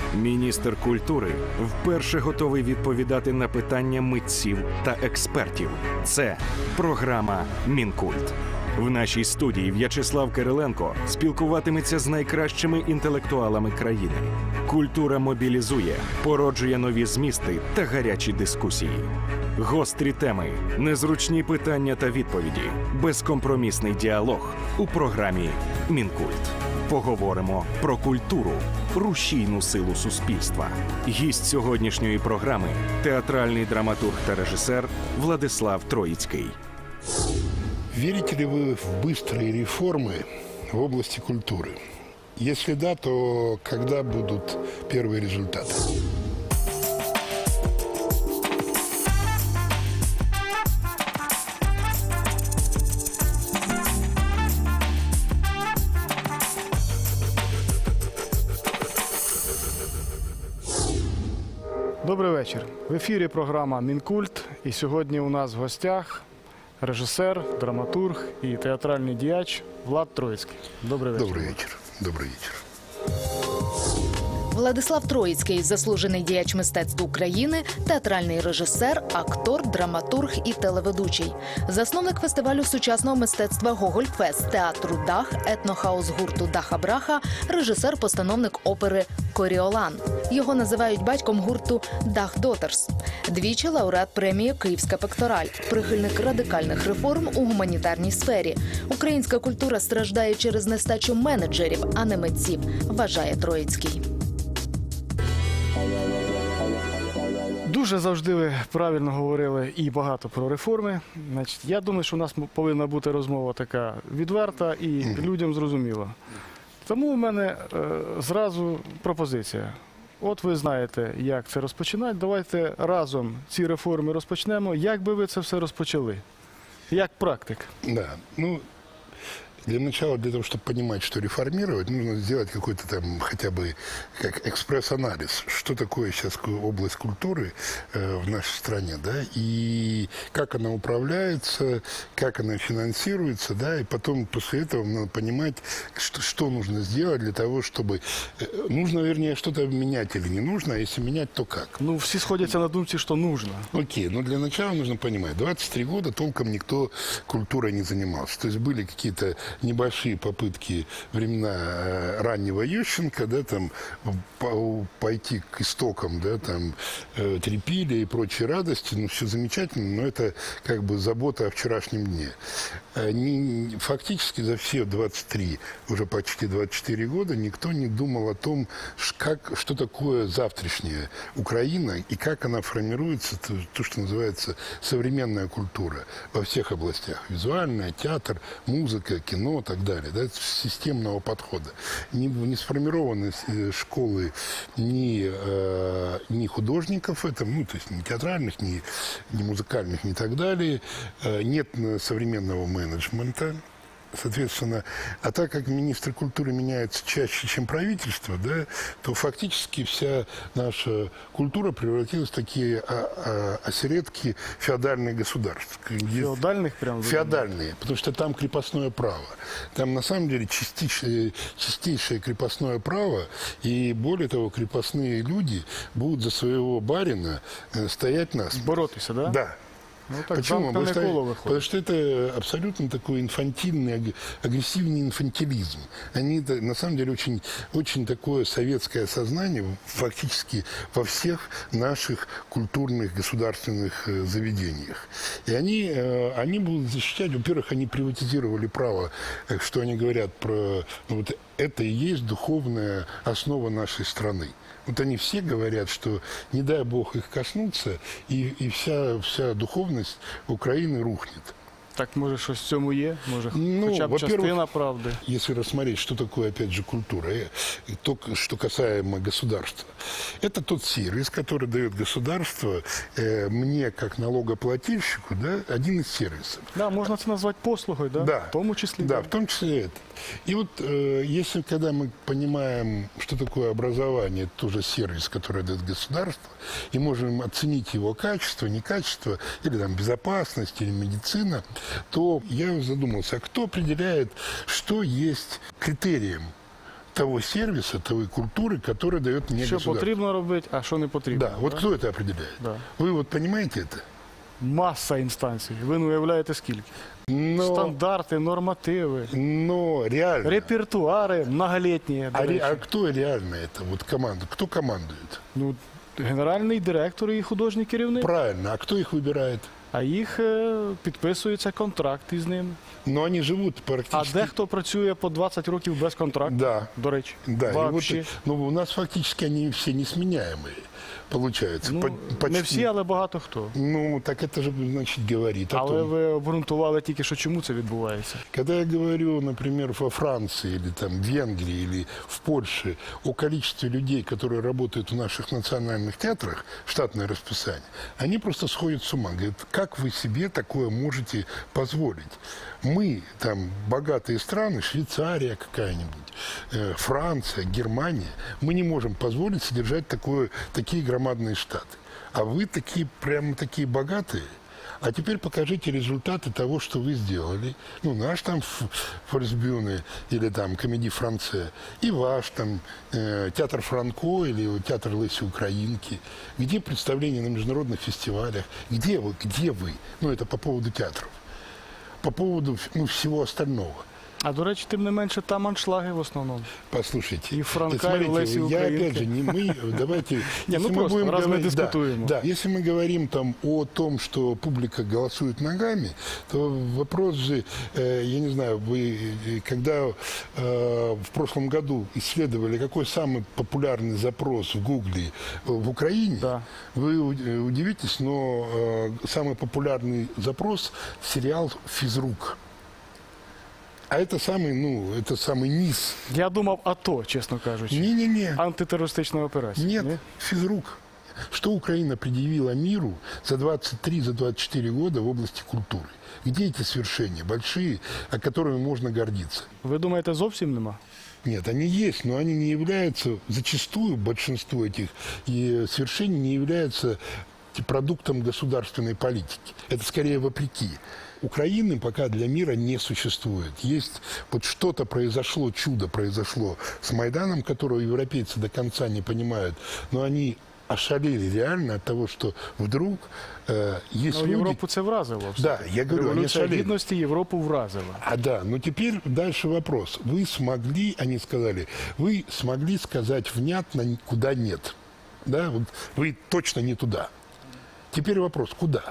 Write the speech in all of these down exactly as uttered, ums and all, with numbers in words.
Міністр культури вперше готовий відповідати на питання митців та експертів. Це програма «Мінкульт». В нашій студії В'ячеслав Кириленко спілкуватиметься з найкращими інтелектуалами країни. Культура мобілізує, породжує нові змісти та гарячі дискусії. Гострі теми, незручні питання та відповіді, безкомпромісний діалог у програмі «Мінкульт». Поговоримо про культуру, рушійну силу суспільства. Гість сьогоднішньої програми – театральний драматург та режисер Владислав Троїцький. Верите ли вы в быстрые реформы в области культуры? Если да, то когда будут первые результаты? Добрий вечір. В ефірі програма «Мінкульт». І сьогодні у нас в гостях режисер, драматург і театральний діяч Влад Троїцький. Добрий вечір. Добрий вечір. Добрий вечір. Владислав Троїцький – заслужений діяч мистецтв України, театральний режисер, актор, драматург і телеведучий. Засновник фестивалю сучасного мистецтва «Гогольфест», театру «Дах», етнохаус гурту «Даха-Браха», режисер-постановник опери «Коріолан». Його називають батьком гурту «Дах Дотерс». Двічі лауреат премії «Київська пектораль», прихильник радикальних реформ у гуманітарній сфері. Українська культура страждає через нестачу менеджерів, а не митців, вважає Троїцький. Дуже завжди ви правильно говорили і багато про реформи. Значить, я думаю, що у нас повинна бути розмова така відверта і людям зрозуміла. Тому у мене е, зразу пропозиція. От ви знаєте, як це розпочинати. Давайте разом ці реформи розпочнемо. Як би ви це все розпочали? Як практик? Да, ну... Для начала, для того, чтобы понимать, что реформировать, нужно сделать какой-то там хотя бы как экспресс-анализ, что такое сейчас область культуры э, в нашей стране, да, и как она управляется, как она финансируется, да, и потом после этого надо понимать, что, что нужно сделать для того, чтобы... Э, нужно, вернее, что-то менять или не нужно, а если менять, то как? Ну, все сходятся на думке, что нужно. Окей, но для начала нужно понимать, двадцать три года толком никто культурой не занимался, то есть были какие-то небольшие попытки времена раннего Ющенко, да, там, пойти к истокам, да, там, трепили и прочие радости, ну, все замечательно, но это как бы забота о вчерашнем дне. Не, фактически за все двадцать три, уже почти двадцать четыре года никто не думал о том, как, что такое завтрашняя Украина и как она формируется, то, то, что называется современная культура во всех областях. Визуальная, театр, музыка, кино и так далее. Да, системного подхода. Не, не сформированы школы ни, э, ни художников, это, ну, то есть ни театральных, ни, ни музыкальных, ни так далее. Э, нет современного менеджмента. Соответственно, а так как министр культуры меняется чаще, чем правительство, да, то фактически вся наша культура превратилась в такие а, а, осередки феодальных государств. Феодальных прям? Феодальные, потому что там крепостное право. Там на самом деле чистейшее, чистейшее крепостное право, и более того, крепостные люди будут за своего барина стоять насмерть. Бороться, да? Да. Ну, так. Почему? Потому что, потому что это абсолютно такой инфантильный, агрессивный инфантилизм. Они, на самом деле, очень, очень такое советское сознание фактически во всех наших культурных государственных заведениях. И они, они будут защищать, во-первых, они приватизировали право, что они говорят про... Ну, вот это и есть духовная основа нашей страны. Вот они все говорят, что не дай Бог их коснуться, и, и вся, вся духовность Украины рухнет. Так, може, щось в цьому є? Може, ну, хоча б частина правди? Если рассмотреть, что такое, опять же, культура, то, что касаемо государства. Это тот сервис, который дает государство э, мне, как налогоплательщику, да, один из сервисов. Да, можно это назвать послугой, да? Да. В том числе. Да, в том числе это. И вот э, если, когда мы понимаем, что такое образование, это тоже сервис, который дает государство, и можем оценить его качество, некачество, или там безопасность, или медицина, то я задумался, а кто определяет, что есть критерием того сервиса, той культуры, который дает мне Що государство. потрібно робити, а що не потрібно. Да, вот кто это определяет? Да. Вы вот понимаете это? Маса інстанцій. Ви не уявляєте скільки. Но, Стандарти, нормативи, но реально. репертуари многолітні. А, до ре- речі. а кто реально это? Вот команда. Кто командует? Ну, генеральний директор і художній керівник. Правильно. А кто их выбирает? А їх е, підписується контракт із ними. Но они живут А практически... дехто працює по двадцять років без контракту. Да. До речі. Да, и вот, Вообще. ну, у нас фактически они все несменяемые, получается. Ну, По- не почти. всі, але багато хто. Ну, так это же, значит, говорит о Але том. ви обґрунтували тільки, що чому це відбувається. Когда я говорю, например, во Франции или там в Венгрии или в Польше о количестве людей, которые работают в наших национальных театрах, штатное расписание, они просто сходят с ума. Говорят, как вы себе такое можете позволить? Мы, там, богатые страны, Швейцария какая-нибудь, э, Франция, Германия, мы не можем позволить содержать такое, такие громадные штаты. А вы такие, прямо такие богатые. А теперь покажите результаты того, что вы сделали. Ну, наш там Форсбюне или там Комедий Франце, и ваш там э, театр Франко или театр Леси Украинки. Где представления на международных фестивалях? Где вы? Где вы? Ну, это по поводу театров. По поводу ну, всего остального. А до речі, тим не менше, там аншлаги в основному. Послушайте, И Франка, смотрите, и Леси я Украинки. опять же, не мы, давайте, Не, ну если мы просто, будем раз мы говорить- дискутируем. Да, да, если мы говорим там о том, что публика голосует ногами, то вопрос же, э, я не знаю, вы, э, когда э, в прошлом году исследовали, какой самый популярный запрос в Гугле э, в Украине, Да. вы у- э, удивитесь, но э, самый популярный запрос – сериал «Физрук». А это самый, ну, это самый низ. Я думав АТО, чесно кажучи. Не-не-не. Антитерористична операція. Нет, ні? физрук. Что Украина предъявила миру за двадцать три, за двадцать четыре года в области культуры? Где эти свершения большие, о которых можно гордиться? Ви думаєте, зовсім нема? Нет, они есть, но они не являются, зачастую большинство этих и свершений не являются продуктом государственной политики. Это скорее вопреки. Украины пока для мира не существует. Есть вот что-то произошло, чудо произошло с Майданом, которого европейцы до конца не понимают, но они ошалели реально от того, что вдруг э, есть Ну, люди... Європу це вразило. Да, я говорю, они Революція ошалели. гідності Європу вразила. А да, но теперь дальше вопрос. Вы смогли, они сказали, вы смогли сказать внятно, куда нет. Да, вот вы точно не туда. Теперь вопрос, куда?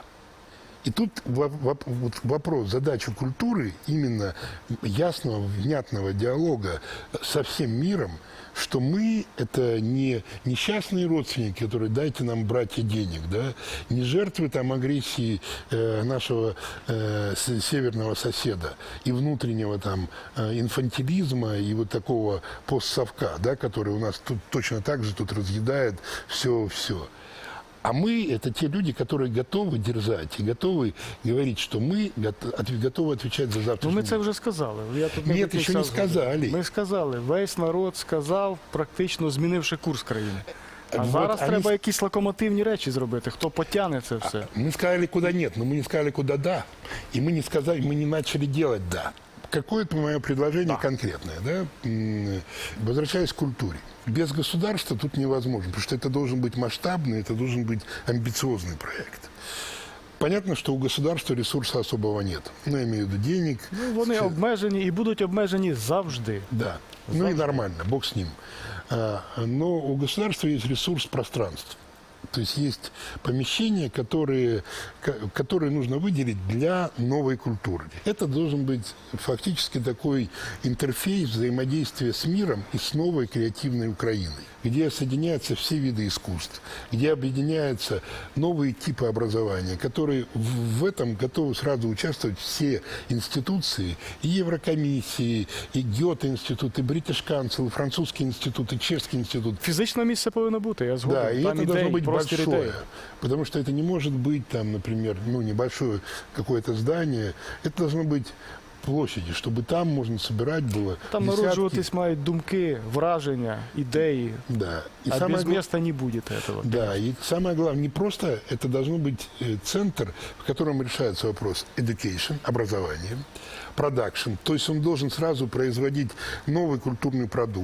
И тут во- во- вот вопрос, задача культуры, именно ясного, внятного диалога со всем миром, что мы – это не несчастные родственники, которые дайте нам, братья, денег, да, не жертвы там агрессии э, нашего э, с- северного соседа и внутреннего там э, инфантилизма и вот такого постсовка, да, который у нас тут точно так же тут разъедает все-все. А мы – это те люди, которые готовы дерзать и готовы говорить, что мы гот- от- готовы отвечать за Ну, завтрашний ми це день. вже сказали. Я тут Ні, не ще до кінця не згоден. сказали. Ми сказали. Весь народ сказав, практично змінивши курс країни. А Вот зараз они треба с- якісь локомотивні речі зробити. Хто потягне це все? Мы сказали, куда нет, но мы не сказали, куда да. И мы не сказали, мы не начали делать да. Какое-то мое предложение конкретное, да? М, Возвращаясь к культуре. Без государства тут невозможно, потому что это должен быть масштабный, это должен быть амбициозный проект. Понятно, что у государства ресурса особого нет. Ну, я имею в виду денег. Ну, вони все- обмежені і будуть обмежені завжди. Да. Ну и нормально, бог с ним. А, Но у государства есть ресурс пространств. То есть есть помещения, которые, ко- которые нужно выделить для новой культуры. Это должен быть фактически такой интерфейс взаимодействия с миром и с новой креативной Украиной, где соединяются все виды искусств, где объединяются новые типы образования, которые в, в этом готовы сразу участвовать все институции, и Еврокомиссии, и Гёте-институт, и British Council, и Французский институт, и Чешский институт. Фізичне місце повинно бути, я згоден. Да, и Там это должно ідей, быть простір большое, ідей. потому что это не может быть там, например, ну, небольшое какое-то здание, это должно быть площади, чтобы там можно собирать было Там десятки. народжуватись мають думки, враження, ідеї. Да. И А самое без гла- места не будет этого. Да, и самое главное, не просто это должно быть э, центр, в котором решается вопрос education, образование, production, то есть он должен сразу производить новый культурный продукт,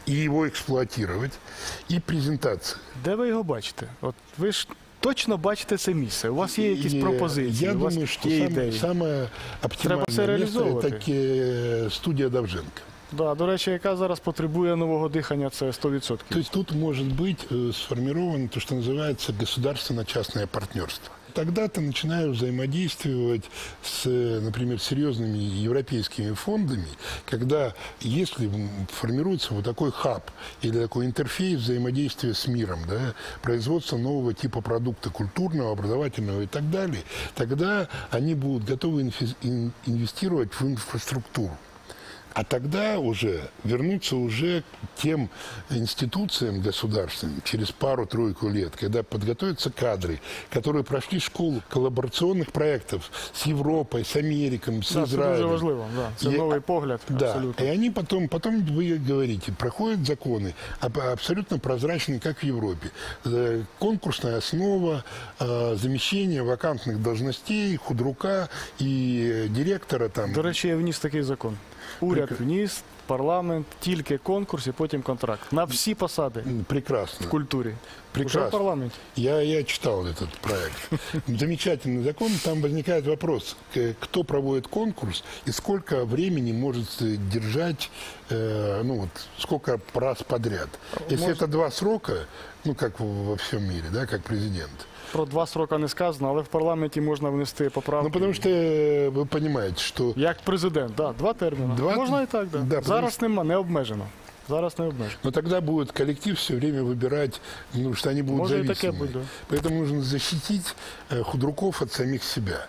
и его эксплуатировать, и презентация. Де ви його бачите? От ви ж точно бачите це місце. У вас є якісь И пропозиції, я у вас думаю, что є сам- ідеї. самое Треба це оптимальное место – реалізовувати. это ке- студия Довженко. Да, до речі, яка зараз потребує нового дихання, це сто То відсотків. есть тут может быть э, сформировано то, что называется государственно-частное партнерство. Тогда ты начинаешь взаимодействовать с, э, например, серьезными европейскими фондами, когда, если м, формируется вот такой хаб или такой интерфейс взаимодействия с миром, да, производство нового типа продукта культурного, образовательного и так далее, тогда они будут готовы инфи- ин- инвестировать в инфраструктуру. А тогда уже вернуться уже к тем институциям государственным через пару-тройку лет, когда подготовятся кадры, которые прошли школу коллаборационных проектов с Европой, с Америкой, с Да, це дуже Израилем. важливо. Да. Це І- новий погляд. Да, Абсолютно. и они потом, потом вы говорите, проходят законы аб- абсолютно прозрачные, как в Европе. Э, Конкурсная основа, э, замещение вакантных должностей, худрука и э, директора там. До речі, я вніс такий закон. Уряд вніс, парламент, тільки конкурс і потім контракт. На всі посади М, Прекрасно. в культурі. Прекрасно. Уже в парламенті. Я, я читал этот проект. Замечательный закон. Там возникает вопрос, к- кто проводит конкурс и сколько времени может э, держать, э, ну вот, сколько раз подряд. Если Может- это два срока, ну как в- во всем мире, да, как президент. Про два сроки не сказано, але в парламенті можна внести поправки. Ну потому что э, вы понимаете, что Як президент, да, два терміни. Два- Можна і так, да. Да, потому Зараз нема, не обмежено. Зараз не обмежено. но тогда будет коллектив все время выбирать, ну, потому что они будут Может и таке зависимы. будет, да. Поэтому нужно защитить э, худруков от самих себя,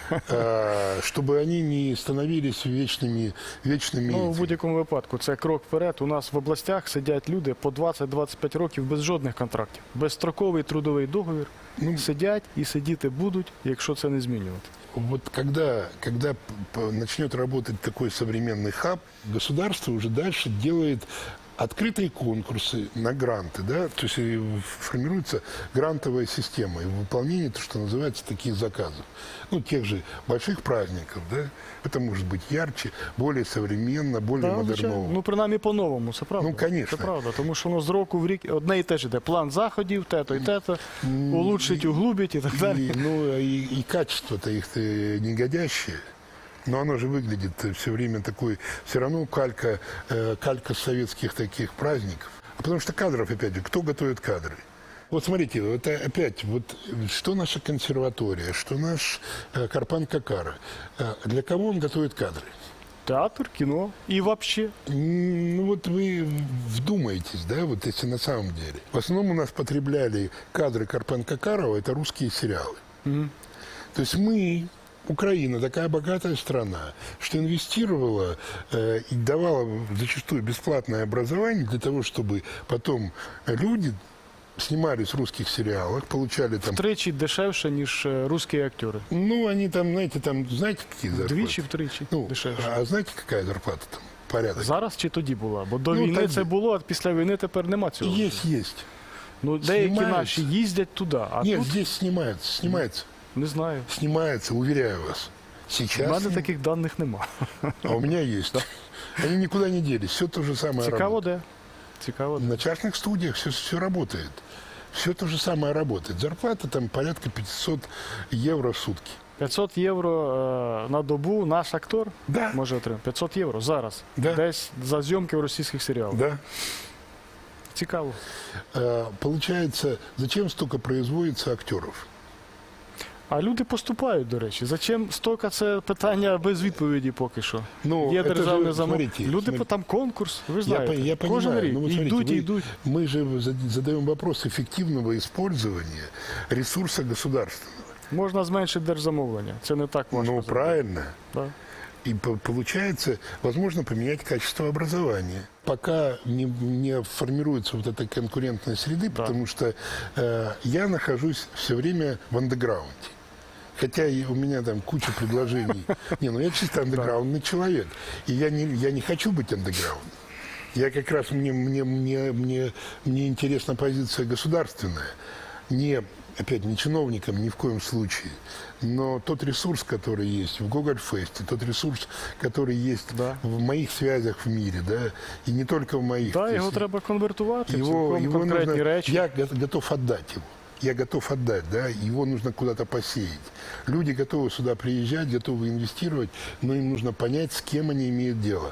э, чтобы они не становились вечными, вечными Ну, в этими. будь-якому випадку, це крок вперед. У нас в областях сидять люди по двадцять-двадцять п'ять років без жодних контрактів. Безстроковий трудовий договір. Ну, Сидять і сидіти будуть, якщо це не змінювати. Вот когда, когда п- п- начнет работать такой современный хаб, государство уже дальше делает открытые конкурсы на гранты, да, то есть и формируется грантовая система и выполнение, то, что называется, таких заказов. Ну, тех же больших праздников, да, это может быть ярче, более современно, более Да, звичайно. модерново. Ну, принаймні по-новому, це правда. Ну, конечно. Це правда, тому що воно з року в рік одне і те ж іде. План заходів, те-то і те-то, улучшить, углубить і так далі. И, ну, и, и качество-то их негодящее. Но оно же выглядит все время такой, все равно калька, э, калька советских таких праздников. А потому что кадров, опять же, кто готовит кадры? Вот смотрите, вот опять, вот что наша консерватория, что наш э, Карпан Какара, э, для кого он готовит кадры? Театр, кіно і взагалі. М, Ну вот вы вдумаетесь, да, вот если на самом деле. В основном у нас потребляли кадры Карпан Какарова, это русские сериалы. То есть мы, Украина, такая богатая страна, что инвестировала э, и давала зачастую бесплатное образование для того, чтобы потом люди снимались в русских сериалах, получали там... Втричі дешевше, ніж е, русські актори. Ну, они там, знаете, там, знаете, какие зарплаты? Вдвічі, втричі Ну, дешевше. а знаете, какая зарплата там? Порядок. Зараз чи тоді була? Бо до Ну, війни так- це було, а після війни тепер нема цього. Есть, есть. Ну, деякі Знімають. наші їздять туди, а Нет, тут здесь снимается, снимается, не знаю. снимается, уверяю вас. У Сейчас, мене сни- таких даних нема. а у меня есть. Они никуда не делись, все то же самое Цікаво работает. де. Цікаво де. На частных студиях все, все работает. Все то же самое работает. Зарплата там порядка пятьсот евро в сутки. п'ятсот євро е, на добу наш актор Да. може отримати. п'ятсот євро зараз. Да. Десь за зйомки в російських серіалах. Да. Цікаво. Э, Получается, зачем столько производится актеров? А люди поступають, до речі. Зачем стільки це питання без відповіді поки що. Ну, Є это же, державне замовлення. смотрите, Люди смотрите. по там конкурс, ви ж Я, знаєте. по- я понимаю, Кожен рік ну, вот смотрите, йдуть і вы- йдуть. мы же зад- задаем вопрос эффективного использования ресурса государственного. Можна зменшити держзамовлення. Це не так важко. Ну, зробити. правильно. Да. И по- получается, возможно поменять качество образования. Пока не, не формируется вот эта конкурентная среды, Да. потому что э, я нахожусь все время в андеграунде. Хотя и у меня там куча предложений. Не, ну я чисто андеграундный человек. И я не, я не хочу быть андеграундом. Я как раз, мне, мне, мне, мне, мне интересна позиция государственная. не, опять, не чиновникам ни в коем случае, но тот ресурс, который есть в Гогольфесте, тот ресурс, который есть Да. в моих связях в мире, да, и не только в моих. Да, То його есть треба конвертувати в его, цілком его конкретні нужно, речі. я го- готов отдать его. Я готов отдать, да, его нужно куда-то посеять. Люди готовы сюда приезжать, готовы инвестировать, но им нужно понять, с кем они имеют дело.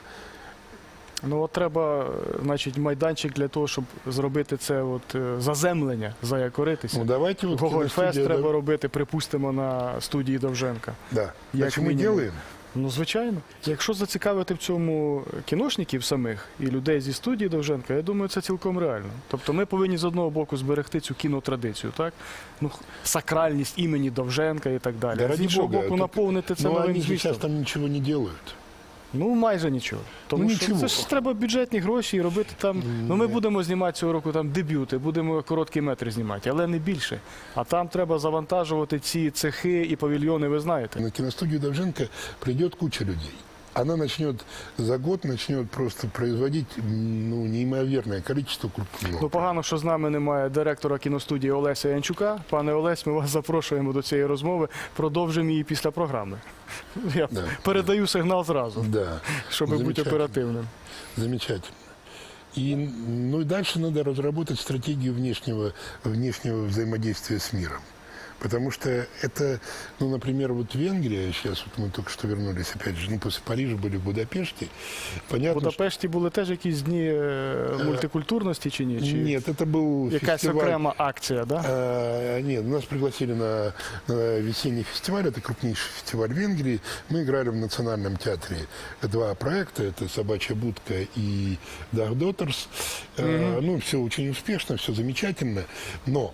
Ну от треба, е, значить, майданчик для того, щоб зробити це от е, заземлення, заякоритися. Ну, давайте вот Гогольфест киностудия, треба да, робити, припустимо, на студії Довженка. да. Як Значит, мы минимум. делаем. Ну, звичайно. Якщо зацікавити в цьому кіношників самих і людей зі студії Довженка, я думаю, це цілком реально. Тобто ми повинні з одного боку зберегти цю кінотрадицію, так? Ну, х- сакральність імені Довженка і так далі. Да А з ради іншого бога, боку, тут- наповнити це Но новим они же сейчас змістом. там ничего не делают. Ну, майже нічого. Тому Ну, що нічого. це ж треба бюджетні гроші і робити там. Ну, ми будемо знімати цього року там дебюти, будемо короткі метри знімати, але не більше. А там треба завантажувати ці цехи і павільйони, ви знаєте. На киностудию Довженко придет куча людей. Она начнет за год начнет просто производить м, ну, неимоверное количество крупных. Ну, погано, що з нами немає директора кіностудії Олеся Янчука. Пане Олесь, ми вас запрошуємо до цієї розмови. Продовжимо її після програми. Я Да. передаю сигнал зразу, Да, щоб бути замечательно. оперативним. Замечательно. И, ну и дальше надо разработать стратегию внешнего, внешнего взаимодействия с миром. Потому что это, ну, например, вот Венгрия, сейчас вот мы только что вернулись, опять же, ну, после Парижа были в Будапеште. В Понятно, Будапешті були теж якісь дні е, мультикультурності чи ні? что... Чи Нет, это был якась фестиваль. окрема акція, да? А, нет, нас пригласили на, на весенний фестиваль, это крупнейший фестиваль Венгрии. Мы играли в Национальном театре два проекта, это «Собачья будка» и «Dark Daughters». А, ну, все очень успешно, все замечательно, но...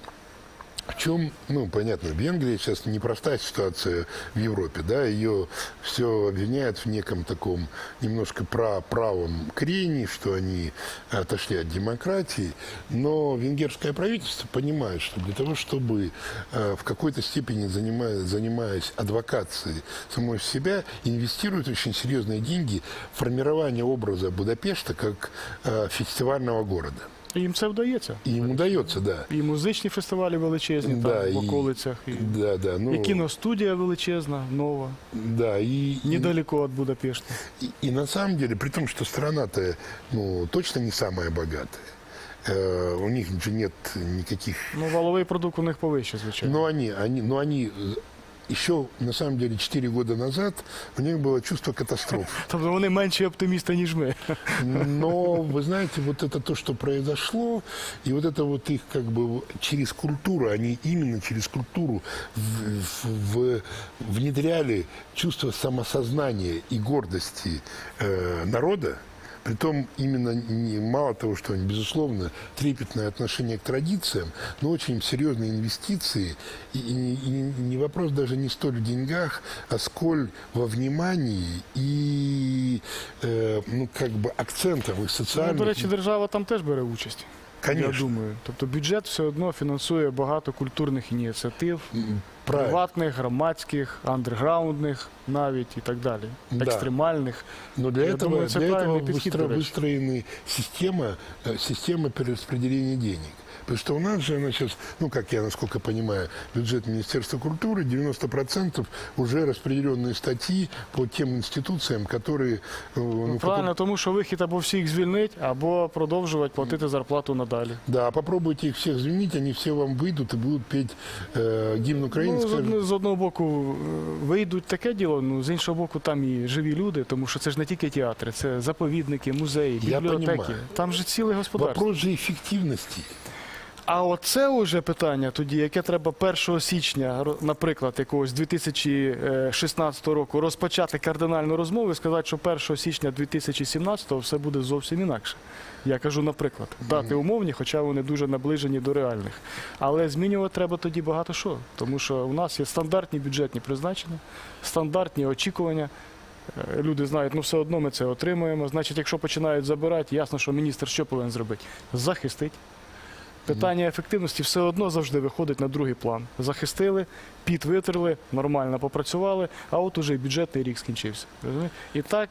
В чем, ну, понятно, Венгрия сейчас непростая ситуация в Европе, да, ее все обвиняют в неком таком немножко про правом крении, что они отошли от демократии, но венгерское правительство понимает, что для того, чтобы э, в какой-то степени занимаясь, занимаясь адвокацией самой себя, инвестирует очень серьезные деньги в формирование образа Будапешта как э, фестивального города. І їм це вдається. И им удается, да. І музичні фестивалі величезні Да, там, в і- околицях, і, Да, да, ну, і кіностудія величезна, нова, да, и, и, недалеко від Будапешта. и, и на самом деле, при том, что страна-то, ну, точно не самая богатая, э, у них же нет никаких, Ну, валовий продукт у них повище, звичайно. но они, они, но они еще, на самом деле, четыре года назад у них было чувство катастрофы. Тобто вони менші оптимісти, ніж ми. Но, вы знаете, вот это то, что произошло, и вот это вот их как бы через культуру, они именно через культуру в- в- в- внедряли чувство самосознания и гордости э, народа. Притом именно не, мало того, что они, безусловно, трепетное отношение к традициям, но очень серьезные инвестиции. И, и- и не вопрос даже не столь в деньгах, а сколь во внимании и э, ну, как бы акцентах их Ну, социальных. до речі, держава там теж бере участь. Конечно. Я думаю. Тобто бюджет все одно фінансує багато культурних ініціатив, Правильно. приватних, громадських, андерграундних навіть і так далі, Да. екстремальних. Но для Я этого, думаю, это для этого правильный подход, выстро- до речи. выстроена система, э, система перераспределения денег. Потому что у нас же она сейчас, ну, как я, насколько понимаю, бюджет Министерства культуры, девяносто процентов уже распределенные статьи по тем институциям, которые... э, ну, в Правильно, тому що вихід або всіх звільнить, або продовжувати платити зарплату надалі. Да, попробуйте их всех звільнить, они все вам выйдут и будут петь э, гимн Украины. Ну, з, скажут, одно- з одного боку е, вийдуть таке діло, ну з іншого боку там і живі люди, тому що це ж не тільки театри, це заповідники, музеї, Я бібліотеки. понімаю. Там же ціле господарство. Вопрос же эффективности. А оце уже питання тоді, яке треба першого січня, ро- наприклад, якогось дві тисячі шістнадцятого року розпочати кардинальну розмову і сказати, що першого січня дві тисячі сімнадцятого все буде зовсім інакше. Я кажу, наприклад, дати умовні, хоча вони дуже наближені до реальних. Але змінювати треба тоді багато що, тому що у нас є стандартні бюджетні призначення, стандартні очікування. Е, Люди знають, ну все одно ми це отримуємо. Значить, якщо починають забирати, ясно, що міністр що повинен зробити? Захистить. Питання ефективності все одно завжди виходить на другий план. Захистили, піт витерли, нормально попрацювали, а от уже і бюджетний рік скінчився. Розумієте? І так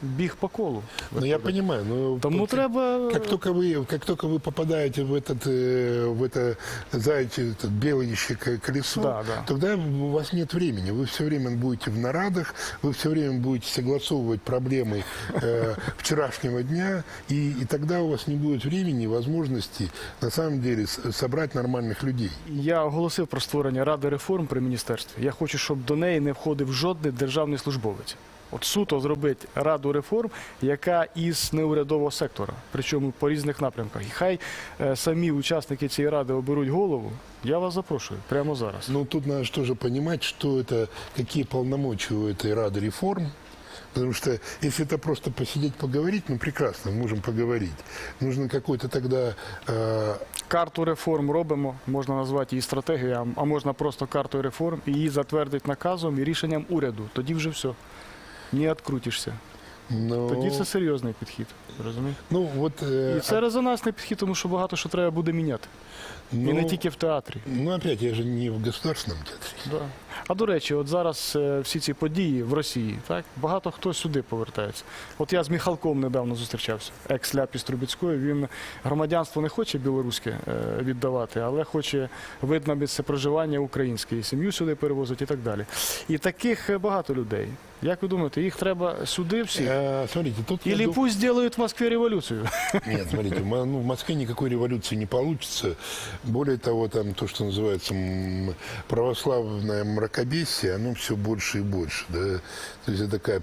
біг по колу. Ну, я понимаю, но Тому как- треба Как только вы, как только вы попадаете в этот, э, в это заячье, этот белое колесо, Да, да. тогда у вас нет времени. Вы все время будете в нарадах, вы все время будете согласовывать проблемы э, вчерашнего дня, и, и тогда у вас не будет времени и возможности на самом деле с- собрать нормальных людей. Я оголосив про створення Ради реформ при міністерстві. Я хочу, щоб до неї не входив жодний державний службовець. От суто зробити Раду реформ, яка із неурядового сектора, причому по різних напрямках. І хай е, самі учасники цієї ради оберуть голову. Я вас запрошую прямо зараз. Но тут надо же тоже понимать, что это, какие полномочия у этой Рады реформ. Потому что если это просто посидеть, поговорить, ну прекрасно, можем поговорить. Нужно какой-то тогда... э, Карту реформ робимо, можна назвати її стратегією, а можна просто картою реформ, і її затвердить наказом і рішенням уряду. Тоді вже все. Не відкрутишся. но- Тоді це серйозний підхід. Розумієте? Ну, вот, э, І це резонансний підхід, тому що багато що треба буде міняти. І не ну, тільки в театрі. Ну, опять, я же не в государственном театре. Да. А до речі, от зараз е, всі ці події в Росії, так, багато хто сюди повертається. От я з Міхалком недавно зустрічався, екс-ляпіс Трубецької. Він громадянство не хоче білоруське е, віддавати, але хоче вид на місце проживання українське, і сім'ю сюди перевозить і так далі. І таких е, багато людей. Як ви думаєте, їх треба сюди всі? Э, смотрите, тут... я Или дум- пусть делают в Москве революцию? Нет, смотрите, в Мо- ну, в Москве никакой революции не получится. Более того, там то, что называется м, православное мракобесие, оно все больше и больше. Да? То есть это такая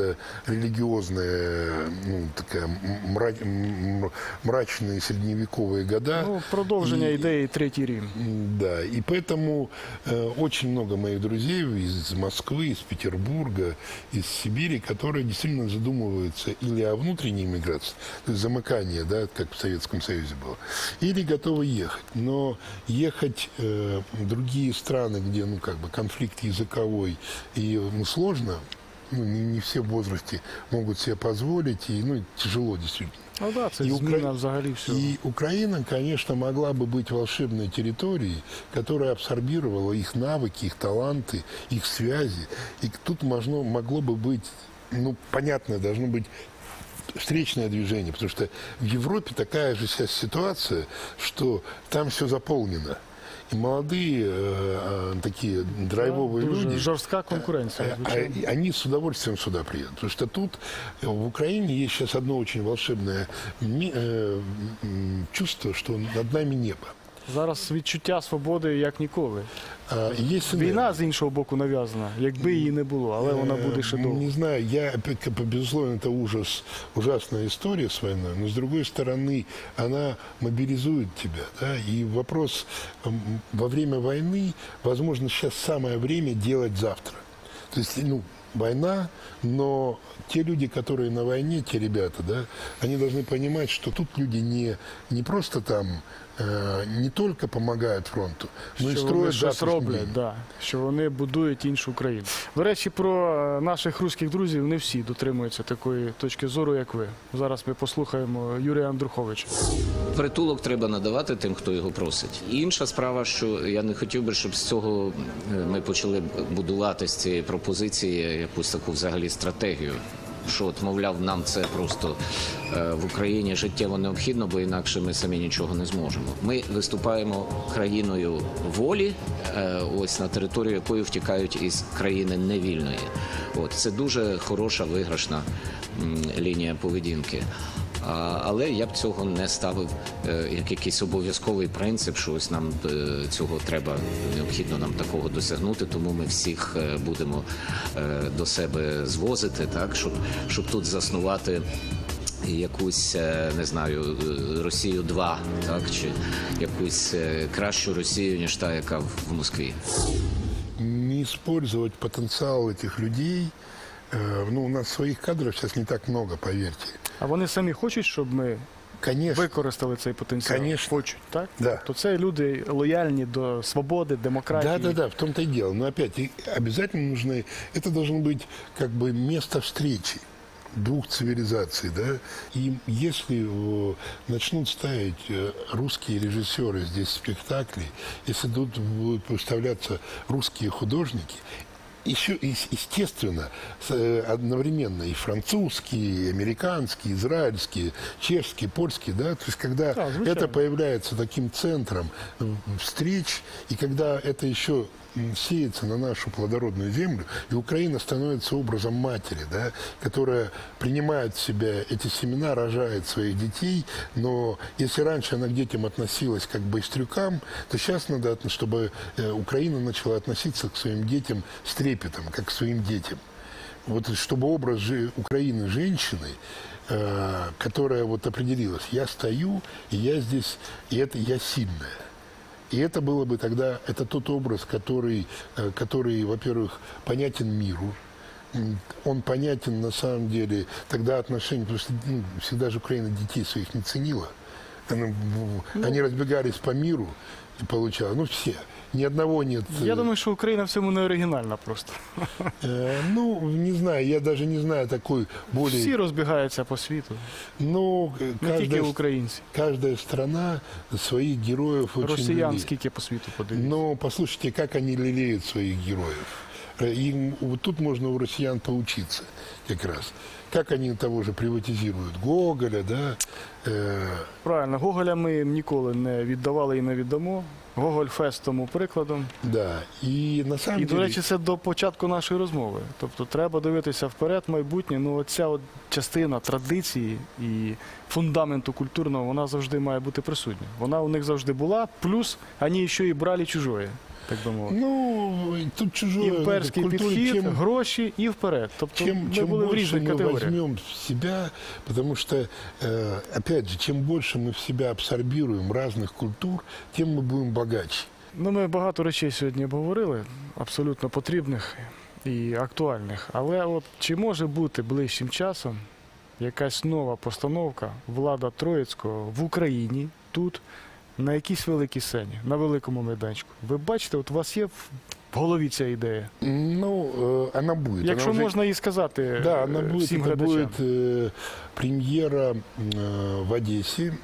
псевдорелигиозная, ну, такая м- мра- м- мрачные средневековые года. Ну, продовження І- ідеї Третій Рим. М, Да, и поэтому э, очень много моих друзей из Москвы, из Петербурга, из Сибири, которые действительно задумываются или о внутренней миграции, то есть замыкание, да, как в Советском Союзе было, или готовы ехать. Но ехать э, в другие страны, где, ну, как бы конфликт языковой и ну, сложно, ну, не, не все в возрасте могут себе позволить, и ну, тяжело действительно. Ну так, це І зміна Укра- взагалі всього. И Украина, конечно, могла бы быть волшебной территорией, которая абсорбировала их навыки, их таланты, их связи. И тут можно, могло бы быть, ну, понятно, должно быть встречное движение, потому что в Европе такая же сейчас ситуация, что там все заполнено. И молодые э, э, такие драйвовые Дуже люди, жорстка конкуренція, а- звичайно. а- они с удовольствием сюда приедут. Потому что тут, э, в Украине, есть сейчас одно очень волшебное ми- э, м, чувство, что над нами небо. Зараз відчуття свободи як ніколи. А, есть энергия. Війна з іншого боку нав'язана, якби її не було, але вона буде ще Э, довго. Не знаю, я, опять, как бы, безусловно, это ужас, ужасная история с войной, но с другой стороны, она мобилизует тебя. Да? И вопрос, м, во время войны, возможно, сейчас самое время делать завтра. То есть, ну, война, но те люди, которые на войне, те ребята, да, они должны понимать, что тут люди не, не просто там, э, не только помогают фронту, но и Що вони строят щось завтрашний роблять, день. да, що вони будують іншу країну. До речі, про е, наших руських друзів не всі дотримуються такої точки зору, як ви. Зараз ми послухаємо Юрія Андруховича. Притулок треба надавати тим, хто його просить. І інша справа, що я не хотів би, щоб з цього е, ми почали будувати з цієї пропозиції якусь таку взагалі стратегію. Що, от, мовляв, нам це просто е, в Україні життєво необхідно, бо інакше ми самі нічого не зможемо. Ми виступаємо країною волі, е, ось на територію якої втікають із країни невільної. От, це дуже хороша, виграшна м, лінія поведінки. А, Але я б цього не ставив е, як якийсь обов'язковий принцип, що ось нам е, цього треба, необхідно нам такого досягнути, тому ми всіх е, будемо е, до себе звозити, так, щоб, щоб тут заснувати якусь, е, не знаю, е, Росію два, так, чи якусь е, кращу Росію, ніж та, яка в в Москві. Не использовать потенциал этих людей. Э, Ну, у нас своих кадров сейчас не так много, поверьте. А вони самі хочуть, щоб ми Конечно. використали цей потенціал? Конечно. Хочуть, так? Да. То це люди лояльні до свободи, демократії. Да, да, да, в том-то и дело. Но опять, и обязательно нужны, это должно быть как бы место встречи двух цивилизаций, да, и если э, начнут ставить э, русские режиссеры здесь спектакли, если тут будут представляться русские художники, еще, естественно, одновременно и французские, и американские, израильские, чешские, польские, да, то есть когда да, это появляется таким центром встреч, и когда это еще сеется на нашу плодородную землю, и Украина становится образом матери, да, которая принимает в себя эти семена, рожает своих детей, но если раньше она к детям относилась как к байстрюкам, то сейчас надо, чтобы Украина начала относиться к своим детям с трепетом, как к своим детям. Вот чтобы образ Украины женщины, которая вот определилась, я стою, и я здесь, и это я сильная. И это было бы тогда, это тот образ, который, который, во-первых, понятен миру. Он понятен на самом деле тогда отношения, потому что ну, всегда же Украина детей своих не ценила. Она, ну, они разбегались по миру и получала, ну все. Ни одного нет. Я думаю, що Україна в цьому не оригінальна просто. Э, ну, не знаю, я даже не знаю такой более... Всі розбігаються по світу, Ну, не тільки каждая, українці. каждая страна своих героев очень Росіян лелеет. скільки по світу подивіться. Но послушайте, как они лелеют своих героев. Им, вот тут можно у россиян поучиться как раз. Как они того же приватизируют Гоголя, да? Э, Правильно, Гоголя ми ніколи не віддавали і не віддамо. Гоголь-фест тому прикладом. да. И на самом І, деле... до речі, це до початку нашої розмови. Тобто треба дивитися вперед, майбутнє. Ну, оця от частина традиції і фундаменту культурного, вона завжди має бути присутня. Вона у них завжди була, плюс вони ще і брали чужое, так би мовити. Ну, тут чужое... Імперський культуре, підхід, чем, гроші і вперед. Тобто чем, ми чем були в больше різних мы категоріях. возьмем в себя, потому что, э, опять же, чем больше мы в себя абсорбируем разных культур, тем мы будем богаче. Ну, ми багато речей сьогодні обговорили, абсолютно потрібних і актуальних. Але от чи може бути ближчим часом якась нова постановка Влада Троїцького в Україні, тут, на якійсь великій сцені, на великому майданчику? Ви бачите, от у вас є в голові ця ідея? Ну, э, она будет. Якщо она уже... можна її сказати Да, она будет, всім это глядачам. будет э, премьера э, в Одессе э,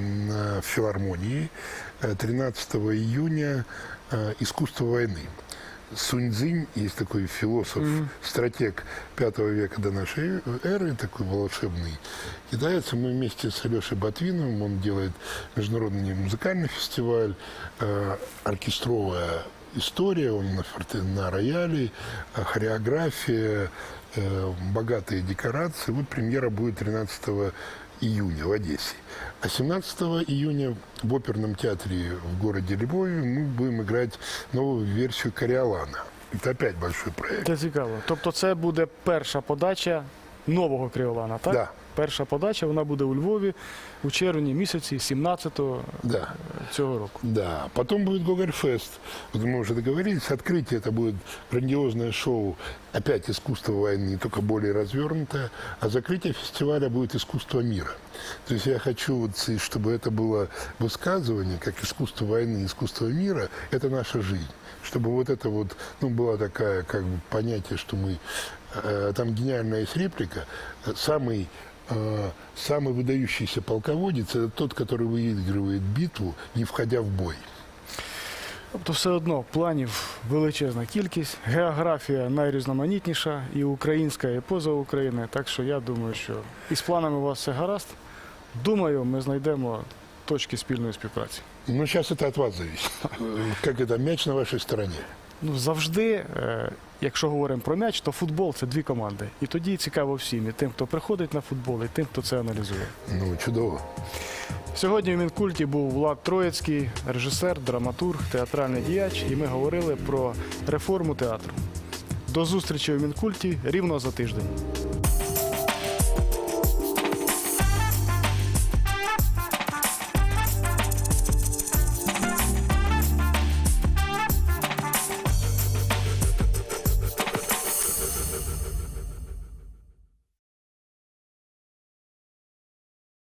в филармонии э, тринадцатого июня э, «Искусство войны». Сунь-Цзинь, есть такой философ, mm-hmm. стратег пятого века до нашей эры, такой волшебный китаец. Мы вместе с Алешей Ботвиновым, он делает международный музыкальный фестиваль, э, оркестровая история, он на, форте, на рояле, хореография, э, богатые декорации. Вот премьера будет тринадцатого июня в Одессе. А семнадцатого июня в оперном театре в городе Львове мы будем играть новую версию «Кориолана». Это опять большой проект. Це цікаво. Тобто це буде перша подача нового Кріолана, так? Да. Перша подача, вона буде у Львові у червні місяці сімнадцятого Да. цього року. Да, потом будет Гоголь-фест. Вот мы уже договорились, открытие это будет грандиозное шоу, опять искусство войны, только более развернутое, а закрытие фестиваля будет искусство мира. То есть я хочу, вот, чтобы это было высказывание, как искусство войны, искусство мира, это наша жизнь. Чтобы вот это вот, ну, была такая, как бы, понятие, что мы, э, там гениальная есть реплика, самый самый выдающийся полководец – это тот, который выигрывает битву, не входя в бой. Тобто все одно планів величезна кількість, географія найрізноманітніша, і українська, і поза Україною. Так що я думаю, що із планами у вас все гаразд. Думаю, ми знайдемо точки спільної співпраці. Ну, сейчас это от вас зависит. Как это, мяч на вашей стороне. Ну, завжди, е, якщо говоримо про м'яч, то футбол – це дві команди. І тоді цікаво всім, і тим, хто приходить на футбол, і тим, хто це аналізує. Ну, чудово. Сьогодні в Мінкульті був Влад Троїцький, режисер, драматург, театральний діяч, і ми говорили про реформу театру. До зустрічі у Мінкульті рівно за тиждень.